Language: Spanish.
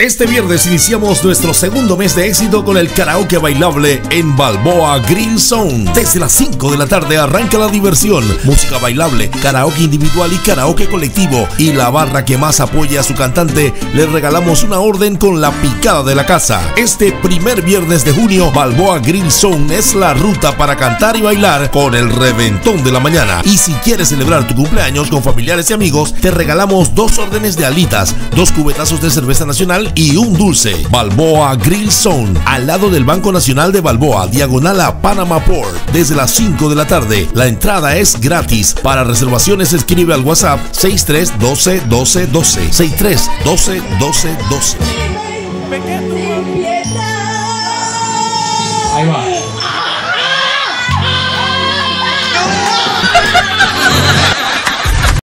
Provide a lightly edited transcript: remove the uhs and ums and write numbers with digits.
Este viernes iniciamos nuestro segundo mes de éxito con el karaoke bailable en Balboa Grill Zone. Desde las 5 de la tarde arranca la diversión, música bailable, karaoke individual y karaoke colectivo. Y la barra que más apoye a su cantante le regalamos una orden con la picada de la casa. Este primer viernes de junio, Balboa Grill Zone es la ruta para cantar y bailar con el reventón de la mañana. Y si quieres celebrar tu cumpleaños con familiares y amigos, te regalamos 2 órdenes de alitas, 2 cubetazos de cerveza nacional y un dulce. Balboa Grill Zone, al lado del Banco Nacional de Balboa, diagonal a Panama Port, desde las 5 de la tarde. La entrada es gratis. Para reservaciones escribe al WhatsApp 63 12 12 12 63 12 12 12. Ahí va.